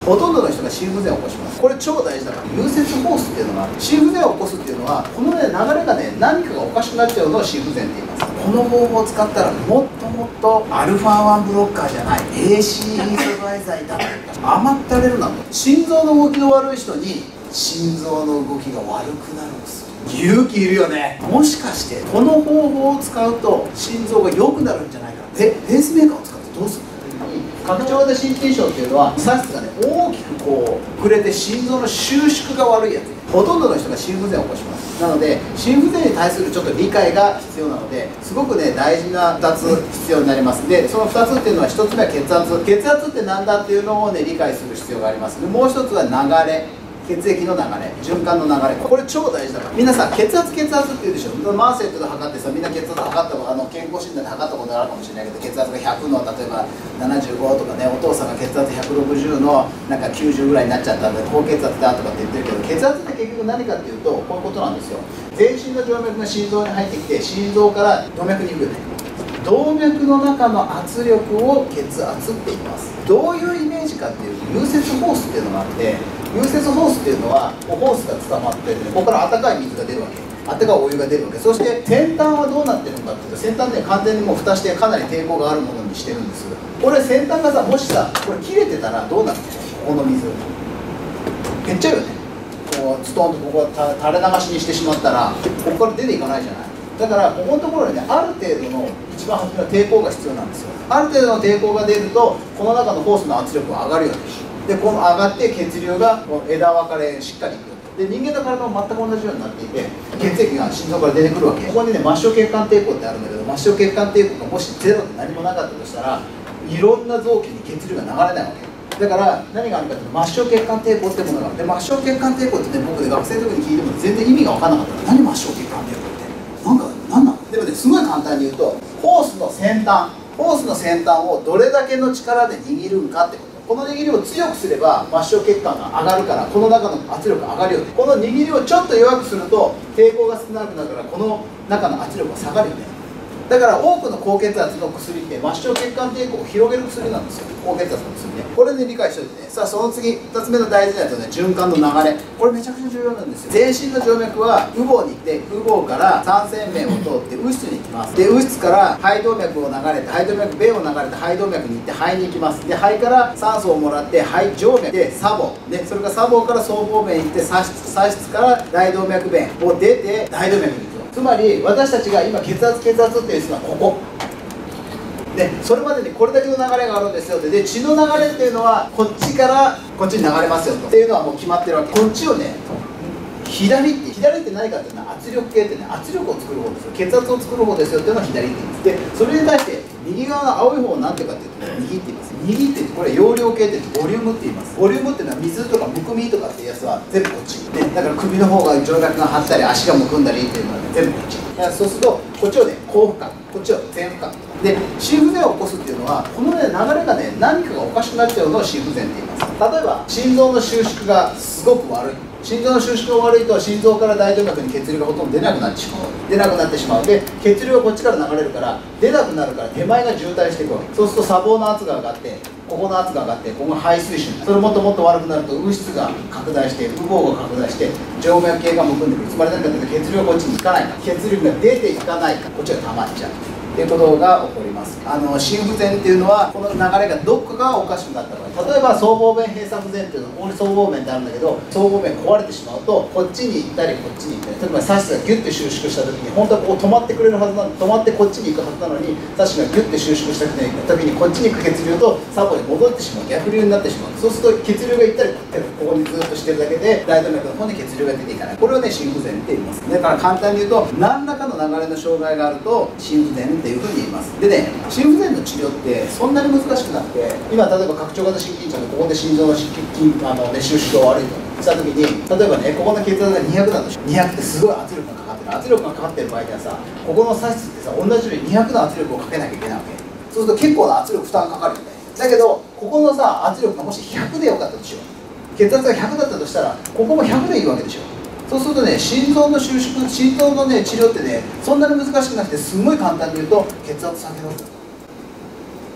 ほとんどの人が心不全を起こします。これ超大事だから、融雪ホースっていうのがある。心不全を起こすっていうのは、このね、流れがね、何かがおかしくなっちゃうのを心不全って言います。この方法を使ったら、もっともっとアルファ1ブロッカーじゃない ACE 阻害剤だとか甘ったれるなと。心臓の動きの悪い人に心臓の動きが悪くなるんですよ。勇気いるよね。もしかしてこの方法を使うと心臓が良くなるんじゃないか。ペースメーカーを使ってどうする？拡張型心筋症っていうのは、左室がね、大きくこう膨れて心臓の収縮が悪いやつ。ほとんどの人が心不全を起こします。なので心不全に対するちょっと理解が必要なので、すごくね、大事な2つ必要になります。でその2つっていうのは、1つ目は血圧。血圧って何だっていうのをね、理解する必要があります。でもう1つは流れ、血液の流れ、循環の流れ。これ超大事だから。みんなさ、血圧って言うでしょ。マーセットで測ってさ、みんな血圧測ったこと、健康診断で測ったことあるかもしれないけど、血圧が100の例えば75とかね、お父さんが血圧160のなんか90ぐらいになっちゃったんで高血圧だとかって言ってるけど、血圧って結局何かっていうと、こういうことなんですよ。全身の静脈が心臓に入ってきて、心臓から動脈に行くよね。動脈の中の圧力を血圧って言います。どういうイメージかっていうと、融雪ホースっていうのがあって、融雪ホースっていうのはホースが捕まってて、ここから温かい水が出るわけ、温かいお湯が出るわけ。そして先端はどうなってるのかっていうと、先端ね、完全にもう蓋してかなり抵抗があるものにしてるんです。これ先端がさ、もしさ、これ切れてたらどうなるの？ここの水減っちゃうよね。こうストーンとここが垂れ流しにしてしまったら、ここから出ていかないじゃない。だからここのところにね、ある程度の一番初めの抵抗が必要なんですよ。ある程度の抵抗が出ると、この中のホースの圧力が上がるよね。でこの上がって血流がこの枝分かれしっかりいく。で人間の体も全く同じようになっていて、血液が心臓から出てくるわけ。ここにね、末梢血管抵抗ってあるんだけど、末梢血管抵抗がもしゼロで何もなかったとしたら、いろんな臓器に血流が流れないわけだから、何があるかというと、末梢血管抵抗ってものがある。で末梢血管抵抗ってね、僕で学生の時に聞いても全然意味が分からなかった。何末梢血管抵抗って何なの？でもね、すごい簡単に言うと、ホースの先端をどれだけの力で握るんかってこと。この握りを強くすれば末梢血管が上がるから、この中の圧力が上がるよね。この握りをちょっと弱くすると抵抗が少なくなるから、この中の圧力が下がるよね。だから多くの高血圧の薬って末梢血管抵抗を広げる薬なんですよ。高血圧の薬ね。これで理解しておいてね。さあその次、2つ目の大事なやつはね、循環の流れ。これめちゃくちゃ重要なんですよ。全身の静脈は羽房に行って、羽房から三尖面を通って右室に行きます。で右室から肺動脈を流れて、肺動脈弁を流れて肺動脈に行って肺に行きます。で肺から酸素をもらって肺静脈で左房で、それから左房から僧帽弁行って、左室から大動脈弁を出て大動脈に行く。つまり私たちが今血圧っていうのはここで、それまでにこれだけの流れがあるんですよって。で血の流れっていうのはこっちからこっちに流れますよとっていうのはもう決まってるわけ。こっちをね、左って何かっていうのは圧力計ってね、圧力を作る方ですよ。血圧を作る方ですよっていうのは左って言います。でそれに対して右側の青い方を何ていうかっていうと、右って言います。右ってこれ容量計ってボリュームって言います。ボリュームっていうのは水とかむくみとかっていうやつは全部こっち、ね、だから首の方が静脈が張ったり足がむくんだりっていうのは、ね、全部こっち。だからそうするとこっちをね、後負荷、こっちを前負荷で、心不全を起こすっていうのは、このね、流れがね、何かがおかしくなっちゃうのを心不全って言います。例えば心臓の収縮がすごく悪い。心臓の収縮が悪いと、心臓から大動脈に血流がほとんど出なくなってしまう。で血流がこっちから流れるから、出なくなるから手前が渋滞していくわけ。そうすると左房の圧が上がって、ここの圧が上がって、ここが肺水腫、それもっともっと悪くなると右室が拡大して、羽房が拡大して静脈系がむくんでくる。つまり何かというと、血流がこっちに行かないか、血流が出ていかないか、こっちが溜まっちゃうっていうことが起こります。心不全っていうのは、この流れがどっかがおかしくなった場合、例えば僧帽弁閉鎖不全っていうのは、ここに僧帽弁ってあるんだけど、僧帽弁壊れてしまうと、こっちに行ったりこっちに行ったり、例えばサシがギュッて収縮した時に、本当はここ止まってくれるはずなの、止まってこっちに行くはずなのに、サシがギュッて収縮した時にこっちに行く血流と左房に戻ってしまう、逆流になってしまう。そうすると血流が行ったりここにずっとしてるだけで、大動脈の方に血流が出ていかない。これをね、心不全って言います。だから簡単に言うと、何らかの流れの障害があると心不全っていうふうに言います。でね、心不全の治療ってそんなに難しくなくて、今例えば拡張型心筋症でここで心臓の収縮が悪いとした時に、例えばね、ここの血圧が200だとし、200ってすごい圧力がかかってる。圧力がかかってる場合にはさ、ここの左室ってさ、同じように200の圧力をかけなきゃいけないわけ。そうすると結構な圧力負担かかるよね。だけどここのさ、圧力がもし100でよかったとしよう。血圧が100だったとしたら、ここも100でいいわけでしょ。そうするとね、心臓の収縮、心臓のね、治療ってね、そんなに難しくなくて、すごい簡単に言うと、血圧下げろ。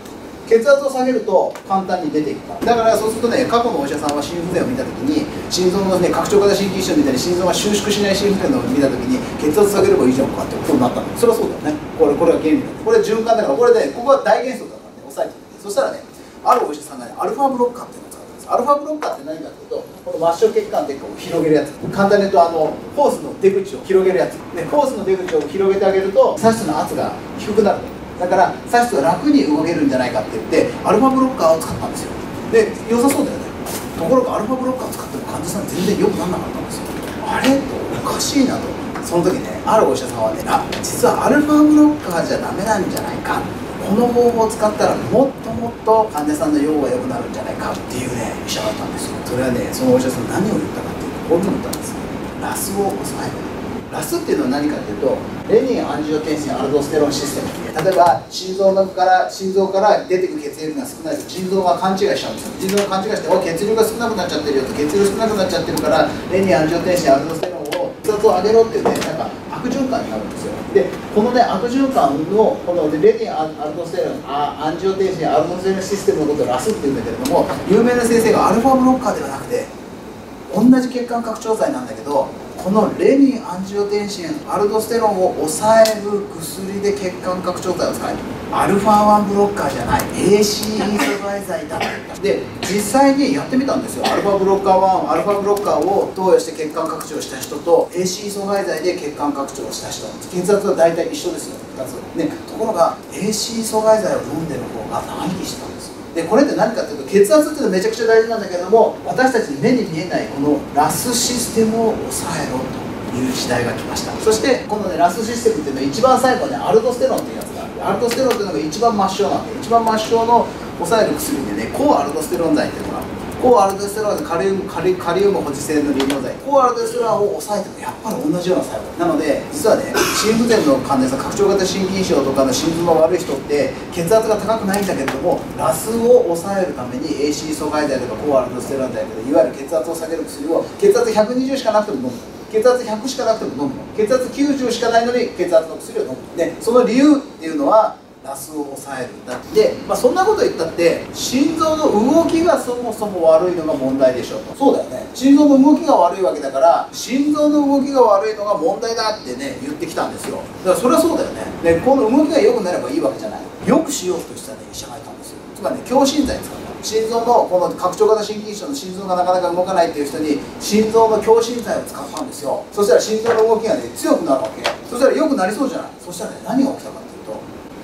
血圧を下げると簡単に出ていくから。だからそうするとね、過去のお医者さんは心不全を見た時に、心臓のね、拡張型心筋腫みたいに心臓が収縮しない心不全を見た時に、血圧下げればいいじゃんかってことになったの。それはそうだよね。これが原理だ。これ循環だから、これで、ここは大原則だからね、押さえておいて。そしたらね、あるお医者さんがね、アルファブロッカーっていうのを使ったんです。アルファブロッカーって何かというと、この末梢血管でこう広げるやつ。簡単に言うと、ホースの出口を広げるやつ。ね、ホースの出口を広げてあげると、左室の圧が低くなる。だから左室が楽に動けるんじゃないかって言ってアルファブロッカーを使ったんですよ。で良さそうだよね。ところがアルファブロッカーを使っても患者さん全然良くならなかったんですよ。あれおかしいなと。その時ね、あるお医者さんはね、実はアルファブロッカーじゃダメなんじゃないか、この方法を使ったらもっともっと患者さんの用が良くなるんじゃないかっていうね医者だったんですよ。それはね、そのお医者さん何を言ったかっていうと、こういうふうに言ったんです。ラスを抑える。ラスっていうのは何かというと、レニンアンジオテンシンアルドステロンシステム。例えば心臓から出てく血液が少ないと腎臓が勘違いしちゃうんですよ。腎臓が勘違いして、血流が少なくなっちゃってるよと、血流少なくなっちゃってるからレニンアンジオテンシンアルドステロンを血圧を上げろっていうね、なんか悪循環になるんですよ。でこのね悪循環のこのレニンアルドステロンアンジオテンシンアルドステロンシステムのことをラスっていうんだけれども、有名な先生がアルファブロッカーではなくて同じ血管拡張剤なんだけど、このレニンアンジオテンシンアルドステロンを抑える薬で血管拡張剤を使える。アルファ1ブロッカーじゃない ACE 阻害剤だ。で実際にやってみたんですよ。アルファブロッカー1、アルファブロッカーを投与して血管拡張した人と ACE 阻害剤で血管拡張した人、血圧は大体一緒ですよ、2つね。ところが ACE 阻害剤を飲んでる方が長生きしたんですよ。でこれって何かというと、血圧っていうのはめちゃくちゃ大事なんだけれども、私たちに目に見えないこのラスシステムを抑えろという時代が来ました。そしてこのねラスシステムっていうのは一番最後にアルドステロンっていうやつがある。アルドステロンっていうのが一番末梢なんで、一番末梢の抑える薬でね、抗アルドステロン剤っていうのがある。抗アルドステロンでカリウム保持性の利尿剤、抗アルドステロンを抑えてもやっぱり同じような作用なので、実はね心不全の患者さん、拡張型心筋症とかの心臓の悪い人って血圧が高くないんだけれども、ラスを抑えるために ACE 阻害剤とか抗アルドステロン剤とかいわゆる血圧を下げる薬を血圧120しかなくても飲む、血圧100しかなくても飲むの、血圧90しかないのに血圧の薬を飲む。でその理由っていうのはラスを抑えるんだ。で、そんなこと言ったって心臓の動きがそもそも悪いのが問題でしょと。そうだよね、心臓の動きが悪いわけだから、心臓の動きが悪いのが問題だってね言ってきたんですよ。だからそれはそうだよね。でこの動きが良くなればいいわけじゃない。よくしようとしたね医者がいたんですよ。つまりね、強心剤使った。心臓のこの拡張型心筋症の心臓がなかなか動かないっていう人に心臓の強心剤を使ったんですよ。そしたら心臓の動きがね強くなるわけ。そしたら良くなりそうじゃない。そしたらね、何が起きたかっていうと、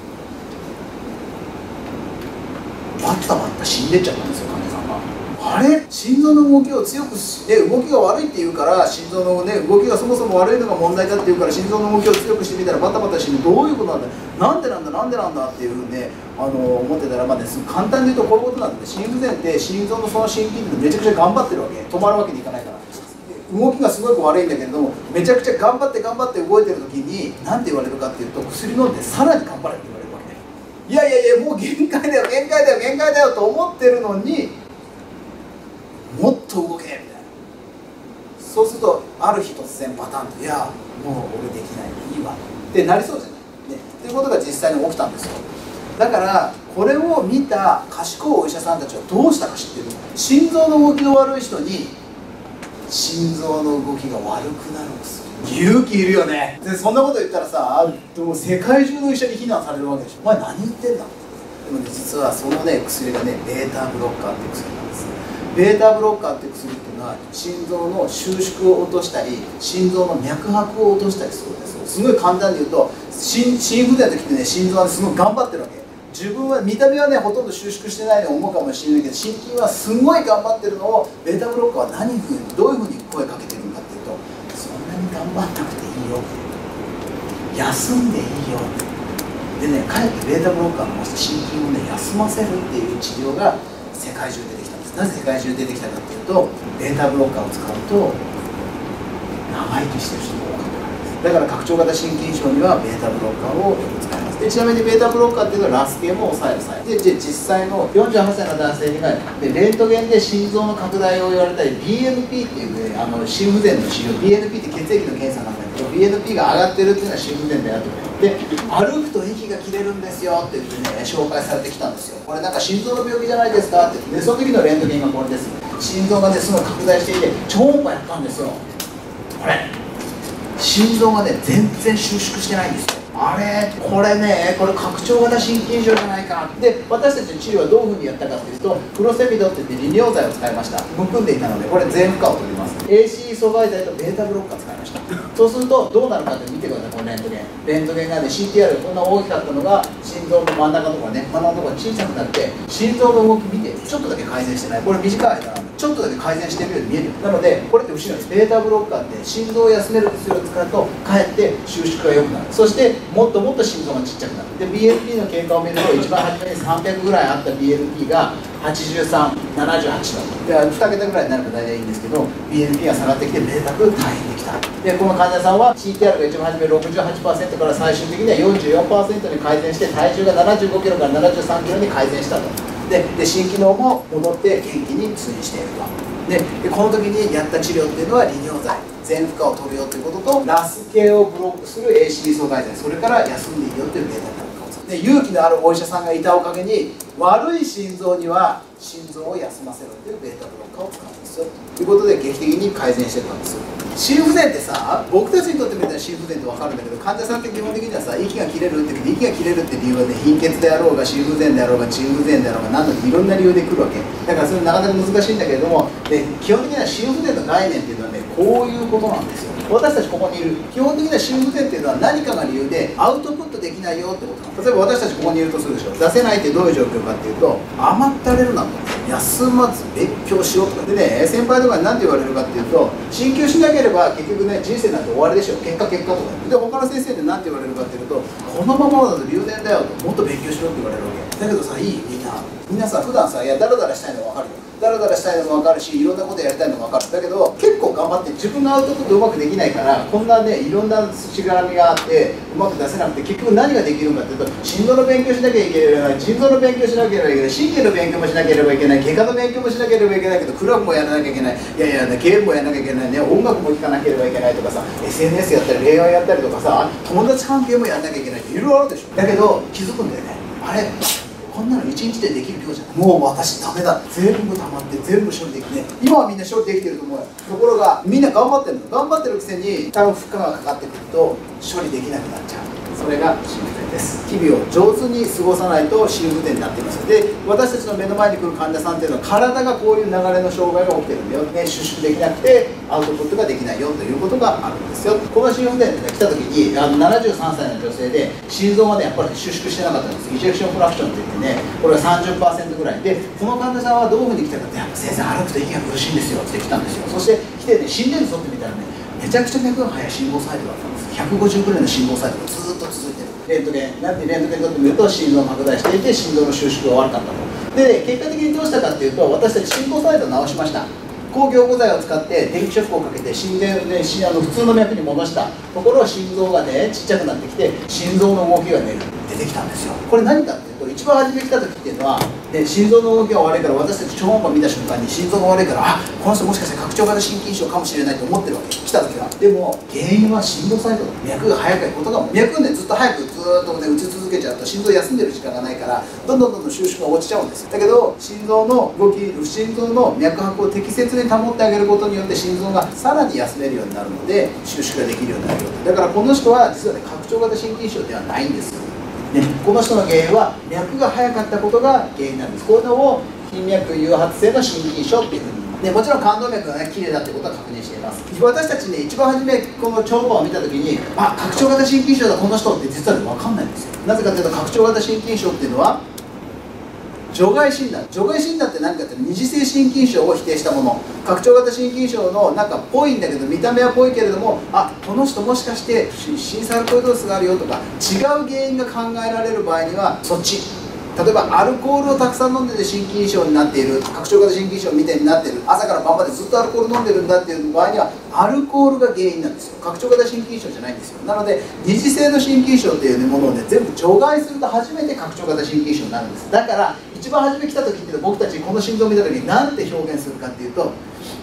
バッタバッタ死んでっちゃったんですよ、患者さんが。あれ、心臓の動きを強くして動きが悪いっていうから、心臓の、ね、動きがそもそも悪いのが問題だっていうから、心臓の動きを強くしてみたらバタバタ死ぬ。どういうことなんだ、なんでなんだなんでなんだっていうふうにね思ってたら、簡単に言うとこういうことなんで、心不全って心臓のその心筋ってめちゃくちゃ頑張ってるわけ。止まるわけにいかないから。動きがすごく悪いんだけれども、めちゃくちゃ頑張って動いてる時に何て言われるかっていうと、薬飲んでさらに頑張れって言われるわけね。いやいやいや、もう限界だよ限界だよ限界だよと思ってるのに、もっと動けみたいな。そうするとある日突然パタンと、いやもう俺できないいいわってなりそうじゃない、ね、っていうことが実際に起きたんですよ。だからこれを見た賢いお医者さんたちはどうしたか知ってる？心臓の動きの悪い人に心臓の動きが悪くなるんです。勇気いるよね。でそんなこと言ったらさ、でも世界中の医者に非難されるわけでしょ。お前何言ってんだ。でもね、実はそのね薬がねベータブロッカーっていう薬なんです。ベータブロッカーっていう薬っていうのは心臓の収縮を落としたり心臓の脈拍を落としたりするんですよ。すごい簡単に言うと、心不全の時ってね、心臓は、ね、すごい頑張ってるわけ。自分は見た目はねほとんど収縮してないように思うかもしれないけど、心筋はすごい頑張ってるのをベータブロッカーはどういうふうに声かけてるのかっていうと、そんなに頑張んなくていいよ、休んでいいよでね、かえってベータブロッカーの心筋をね休ませるっていう治療が世界中出てきたんです。なぜ世界中出てきたかっていうと、ベータブロッカーを使うと長生きしてる人が多かったからです。だから拡張型心筋症にはベータブロッカーをよく使います。 ます。でちなみにベータブロッカーっていうのはラス系も抑える作用で、実際の48歳の男性にはレントゲンで心臓の拡大を言われたり BNP っていうね、心不全の指標 BNP って血液の検査なんだけど BNP が上がってるっていうのは心不全だよとで歩くと息が切れるんですよって言ってね紹介されてきたんですよ。これなんか心臓の病気じゃないですかってでその時のレントゲンがこれです。心臓がねすごい拡大していて超音波やったんですよ。これ心臓がね全然収縮してないんですよ。あれこれねこれ拡張型心筋症じゃないかで私たちの治療はどういうふうにやったかというとフロセミドっていって利尿剤を使いました。むくんでいたのでこれ全負荷を取ります。 ACE 阻害剤とベータブロッカー使いました。そうするとどうなるかって見てください。このレントゲンがね CTR こんな大きかったのが心臓の真ん中のところね真ん中のところが小さくなって心臓の動き見てちょっとだけ改善してない。これ短い間なんでちょっとだけ改善してるように見えるよ。なのでこれって後ろにベータブロッカーって心臓を休める薬を使うとかえって収縮が良くなる。そしてもっともっと心臓がちっちゃくなる。で BNP の経過を見ると一番初めに300ぐらいあった BNP が83、78だと。2桁ぐらいになれば大体いいんですけど BNP が下がってきてベータブ大変できた。でこの患者さんは CTR が一番初め 68% から最終的には 44% に改善して体重が75キロから73キロに改善したと。で心機能も戻って元気に通院していると。でこの時にやった治療っていうのは利尿剤全負荷を取るよということとラス系をブロックする ACE 阻害剤それから休んでいいよというベータブロッカーを使う。で勇気のあるお医者さんがいたおかげに悪い心臓には心臓を休ませろというベータブロッカーを使うんですよということで劇的に改善してたんですよ。心不全ってさ僕たちにとってみたら心不全って分かるんだけど患者さんって基本的にはさ息が切れるって息が切れるって理由はね貧血であろうが心不全であろうが腎不全であろうが何だっていろんな理由で来るわけだからそれなかなか難しいんだけれどもで基本的には心不全の概念っていうのはねこういうことなんですよ。私たちここにいる基本的には心不全っていうのは何かが理由でアウトプットできないよってことなんです。例えば私たちここにいるとするでしょ。出せないってどういう状況かっていうと甘ったれるなと休まず勉強しろとかでね先輩とかに何て言われるかっていうと進級しなければ結局ね人生なんて終わりでしょ結果とかで他の先生で何て言われるかっていうとこのままだと留年だよともっと勉強しろって言われるわけだけどさいいみんなさ普段さいやダラダラしたいの分かるよダラダラしたいのも分かるしいろんなことやりたいのも分かるだけど結構頑張って自分のアウトプットうまくできないからこんなねいろんなしがらみがあってうまく出せなくて結局何ができるかっていうと心臓の勉強しなきゃいけない腎臓の勉強しなければいけない神経の勉強もしなければいけない外科の勉強もしなければいけないけどクラブもやらなきゃいけないいやいやゲームもやらなきゃいけないね音楽も聴かなければいけないとかさ SNS やったり恋愛やったりとかさ友達関係もやらなきゃいけないっていろいろあるでしょ。だけど気づくんだよねあれこんなの1日でできる量じゃないもう私ダメだ全部溜まって全部処理できね今はみんな処理できてると思うよ。ところがみんな頑張ってるの頑張ってるくせに多分負荷がかかってくると処理できなくなっちゃう。それが心不全です。日々を上手に過ごさないと心不全になっています。で私たちの目の前に来る患者さんっていうのは体がこういう流れの障害が起きてるんだよね収縮できなくてアウトプットができないよということがあるんですよ。この心不全って来た時に73歳の女性で心臓がねやっぱり収縮してなかったんです。イジェクションフラクションって言ってねこれが 30% ぐらいでこの患者さんはどういうふうに来たかって先生歩くと息が苦しいんですよって来たんですよ。そして来てね心電図取ってみたらねめちゃくちゃ脈が速い心房細動だったんです。150ぐらいの心房細動がずっと続いてる。レントゲン取ってみると心臓が拡大していて心臓の収縮が悪かったと。で、結果的にどうしたかっていうと私たち心房細動を治しました。抗凝固剤を使って電気ショックをかけて心電で普通の脈に戻したところ心臓がねちっちゃくなってきて心臓の動きが出てきたんですよ。これ何かっていうと一番初め来た時っていうのは心臓の動きが悪いから私たち超音波見た瞬間に心臓が悪いからあこの人もしかして拡張型心筋症かもしれないと思ってるわけ来た時は。でも原因は心房細動脈が速いことが脈ねずっと早くずっとね打ち続けちゃうと心臓休んでる時間がないからどんどん収縮が落ちちゃうんですよ。だけど心臓の動き心臓の脈拍を適切に保ってあげることによって心臓がさらに休めるようになるので収縮ができるようになるよ。だからこの人は実はね拡張型心筋症ではないんですよ。この人の原因は脈が速かったことが原因なんです。こういうのを頻脈誘発性の心筋症っていうふうにもちろん冠動脈がね綺麗だってことは確認しています。私たちね一番初めこの超音波を見た時に拡張型心筋症だこの人って実はね分かんないんですよ。なぜかというと拡張型心筋症っていうのは除外診断って何かって二次性心筋症を否定したもの。拡張型心筋症のなんかぽいんだけど見た目はぽいけれどもこの人もしかして心サルコイドースがあるよとか違う原因が考えられる場合にはそっち例えばアルコールをたくさん飲んでて心筋症になっている、拡張型心筋症みたいになっている、朝から晩までずっとアルコール飲んでるんだっていう場合にはアルコールが原因なんですよ。拡張型心筋症じゃないんですよ。なので二次性の心筋症っていうものをね全部除外すると初めて拡張型心筋症になるんです。だから一番初め来た時っていうのは僕たちこの心臓を見た時に何て表現するかっていうと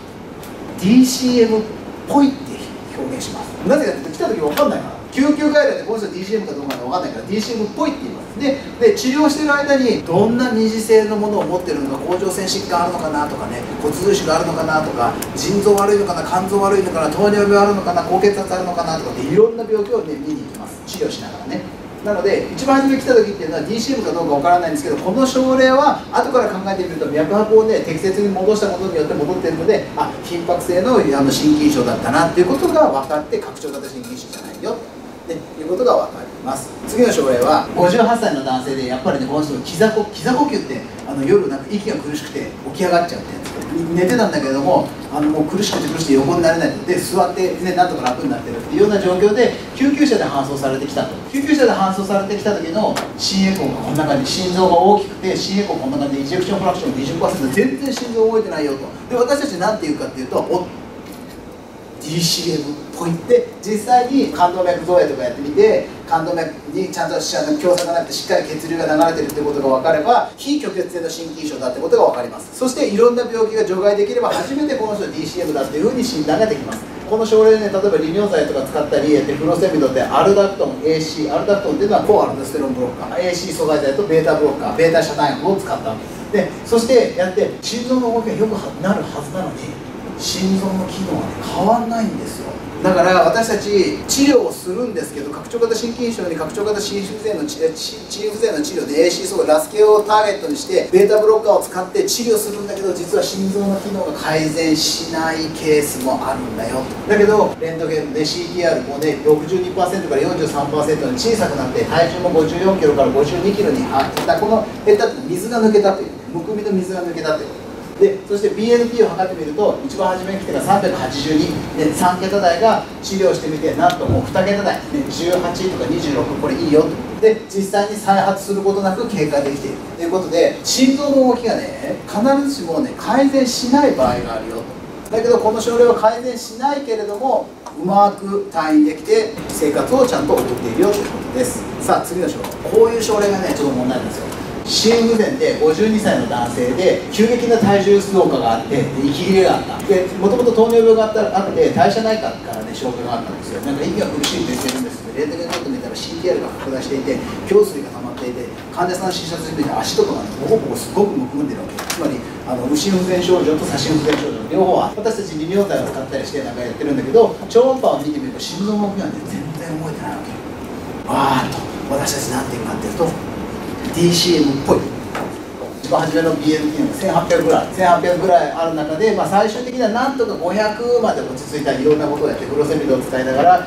DCM っぽいって表現します。なぜかっていうと来た時分かんないから、救急外来でこの人 DCM かどうか分かんないから DCM っぽいって言います。で治療してる間にどんな二次性のものを持ってるのか、甲状腺疾患あるのかなとかね、骨髄腫があるのかなとか、腎臓悪いのかな、肝臓悪いのかな、糖尿病あるのかな、高血圧あるのかなとかっていろんな病気をね見に行きます、治療しながらね。なので一番初め来た時っていうのは DCM かどうかわからないんですけど、この症例は後から考えてみると脈拍をね適切に戻したことによって戻っているので、あ、頻拍性の心筋症だったなっていうことが分かって、拡張型心筋症じゃないよっていうことが分かります。次の症例は58歳の男性で、やっぱりねこの人キザ呼吸って夜なんか息が苦しくて起き上がっちゃうってやつ、寝てたんだけれどももう苦しくて横になれないで座って、ね、なんとか楽になってるっていうような状況で救急車で搬送されてきたと。救急車で搬送されてきた時の心エコーがこんな感じ、心臓が大きくて心エコーこんな感じでイジェクションフラクション 20%、 全然心臓動いてないよと。で私たち何て言うかっていうと、DCM っぽいって、実際に冠動脈造影とかやってみて、冠動脈にちゃんと狭窄がなくてしっかり血流が流れてるってことが分かれば、非虚血性の心筋症だってことが分かります。そしていろんな病気が除外できれば初めてこの人は DCM だっていうふうに診断ができます。この症例でね、例えば利尿剤とか使ったり、フロセミドってアルダクトン AC、アルダクトンっていうのは抗アルドステロンブロッカー、AC 阻害剤とベータブロッカー、ベータ遮断薬を使ったわけです。でそしてやって心臓の動きが良くなるはずなのに、心臓の機能は、ね、変わんないんですよ。だから私たち治療をするんですけど、拡張型心筋症に拡張型心不全の治療で AC 阻害、ラス系をターゲットにしてベータブロッカーを使って治療するんだけど、実は心臓の機能が改善しないケースもあるんだよ。だけどレントゲンで CTR もね 62% から 43% に小さくなって、体重も54キロから52キロに減った。この減ったって水が抜けたという、むくみの水が抜けたという。でそして BNP を測ってみると、一番初めに来てから382で、3桁台が治療してみて、なんともう2桁台、ね、18とか26、これいいよと。で実際に再発することなく経過できているということで、心臓の動きがね必ずしもね改善しない場合があるよと。だけどこの症例は改善しないけれども、うまく退院できて生活をちゃんと送っているよということです。さあ次の症例、こういう症例がねちょっと問題なんですよ。心不全で52歳の男性で、急激な体重増加があって、息切れがあった。でもともと糖尿病があって代謝内科からね消化があったんですよ。なんか息が苦しいって言ってるんですけど、レントゲン撮ってみたら CTR が拡大していて、胸水が溜まっていて、患者さんの診察してみて足とかがボコボコすごくむくんでるわけです。つまり右心不全症状と左心不全症状両方は、私たち利尿剤を使ったりしてなんかやってるんだけど、超音波を見てみると心臓の動きがね全然動いてないわけ。わーっと私たちなんていうかっていうと DCM っぽい。一番初めの BNP の1800ぐらいある中で、最終的にはなんとか500まで落ち着いたり、いろんなことをやって、フロセミドを使いながら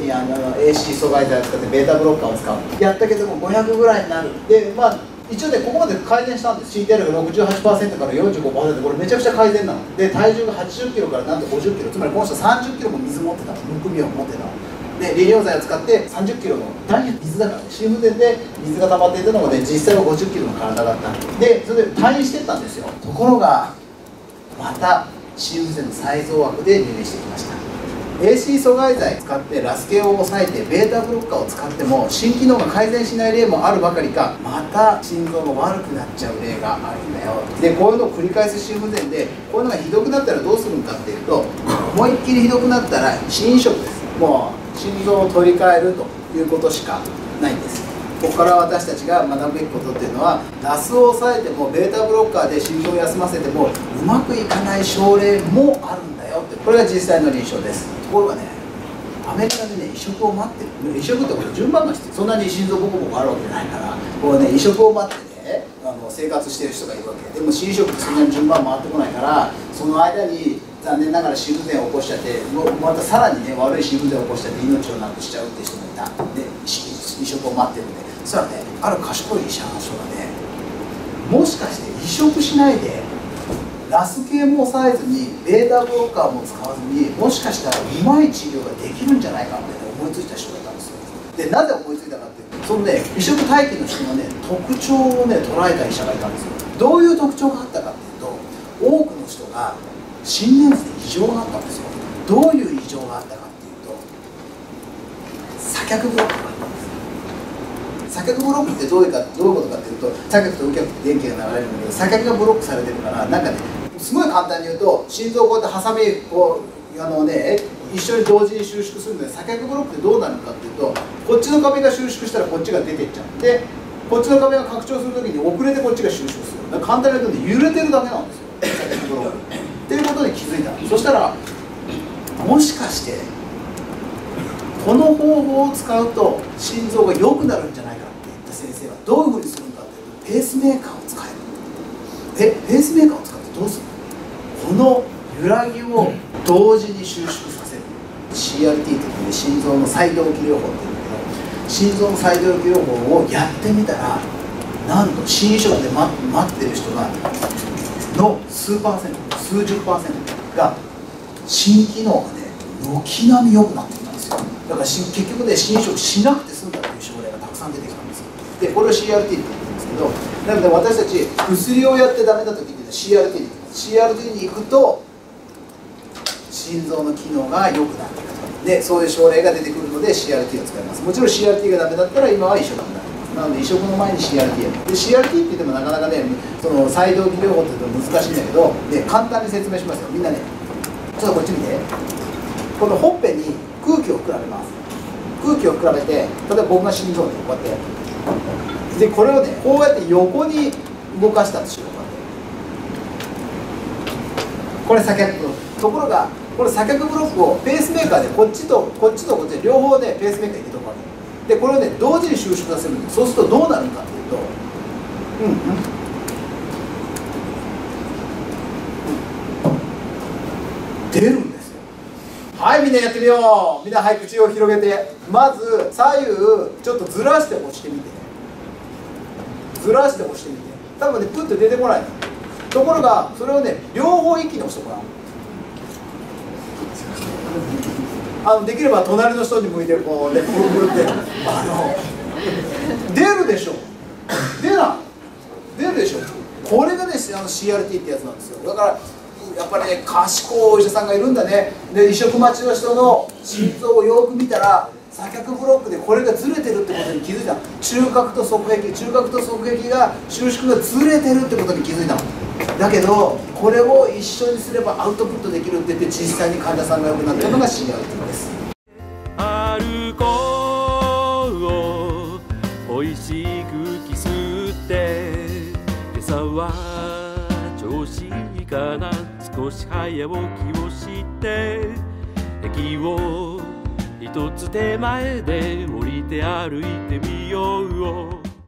AC 阻害剤を使ってベータブロッカーを使うやったけども500ぐらいになる。で一応ねここまで改善したんです。 CTR が 68% から 45%、 これめちゃくちゃ改善なので、体重が80キロからなんと50キロ、つまりこの人30キロも水持ってた、むくみを持ってた。で利尿剤を使って30キロの大変水だからね、心不全で水が溜まっていたのがね実際は50キロの体だった。でそれで退院してったんですよ。ところがまた心不全の再増悪で入院してきました。 AC 阻害剤を使ってラス系を抑えてベータブロッカーを使っても心機能が改善しない例もあるばかりか、また心臓が悪くなっちゃう例があるんだよ。でこういうのを繰り返す心不全で、こういうのがひどくなったらどうするんかっていうと、思いっきりひどくなったら心移植です。もう心臓を取り替えるということしかないんです。ここから私たちが学ぶべきことっていうのは、ラスを抑えてもベータブロッカーで心臓を休ませてもうまくいかない症例もあるんだよって、これが実際の臨床です。ところがね、アメリカでね移植を待ってる。移植ってこれ順番が必要。そんなに心臓ボコボコあるわけじゃないから、こうね移植を待ってね生活してる人がいるわけで、も心移植ってそんなに順番回ってこないから、その間に残念ながら心不全を起こしちゃって、またさらにね悪い心不全を起こしちゃって命をなくしちゃうっていう人もいた。で移植を待ってるんで、そしたらねある賢い医者の人がね、もしかして移植しないでラス系も抑えずにベータブロッカーも使わずに、もしかしたらうまい治療ができるんじゃないかって思いついた人がいたんですよ。でなぜ思いついたかっていうと、 そのね移植待機の人のね特徴をね捉えた医者がいたんですよ。どういう特徴があったかっていうと、多くの人が心電図で異常があったんですよ。どういう異常があったかっていうと、鎖脚ブロックがあったんです。鎖脚ブロックってどういうことかっていうと、鎖脚と右脚って電気が流れるんだけど、鎖脚がブロックされてるから、なんかねすごい簡単に言うと、心臓をこうやってハサミこう一緒に同時に収縮するので、鎖脚ブロックってどうなるかっていうと、こっちの壁が収縮したらこっちが出ていっちゃう。でこっちの壁が拡張するときに遅れてこっちが収縮する。だから簡単に言うと揺れてるだけなんですよ、鎖脚ブロックっていうことに気づいた。そしたら、もしかしてこの方法を使うと心臓が良くなるんじゃないかって言った先生はどういうふうにするのかっていうと、ペースメーカーを使える。ペースメーカーを使ってどうするの？この揺らぎを同時に収縮させる CRT っていうね、心臓の再動期療法っていうんだけど、心臓の再動期療法をやってみたら、なんと心移植で待ってる人がの数パーセント、数十パーセントが心機能がね軒並み良くなってきたんですよ。だから結局ね、心移植しなくて済んだという症例がたくさん出てきたんですよ。でこれを CRT って言ってるんですけど、なので私たち薬をやってダメな時っていうのは CRT に行きます。 CRT に行くと心臓の機能が良くなっていくと。でそういう症例が出てくるので CRT を使います。もちろん CRT がダメだったら今は移植になります。なので移植の前に CRT やる。で CRT って言ってもなかなかね、その再動期療法っていうのは難しいんだけど、で簡単に説明しますよ。みんなねちょっとこっち見て。このほっぺに空気を膨らべます。空気を膨らべて、例えば僕が心臓でこうやってでこれをねこうやって横に動かしたとしよう。これ鎖脚ブロック。ところがこれ鎖脚ブロックをペースメーカーでこっちとこっちとこっち両方ねペースメーカーに入れとくわけで、これをね同時に収縮させるんで、そうするとどうなるかっていうと、出るんですよ。はい、みんなやってみよう。みんなはい、口を広げて、まず左右ちょっとずらして押してみて、ずらして押してみて、多分ねプッと出てこないの。ところがそれをね両方一気に押してごらん。できれば隣の人に向いてこうね、ブルブルって出るでしょ。出るでしょ。これがねCRT ってやつなんですよ。だからやっぱりね賢いお医者さんがいるんだね。で移植待ちの人の心臓をよく見たら鎖脚ブロックでこれがずれてるってことに気づいた。中隔と側壁が収縮がずれてるってことに気づいたの。だけどこれを一緒にすればアウトプットできるって言って、実際に患者さんが良くなったのが CRT です。 歩こう、おいしくキスって今朝は調子いいかな、少し早起きをして駅を一つ手前で降りて歩いてみよう。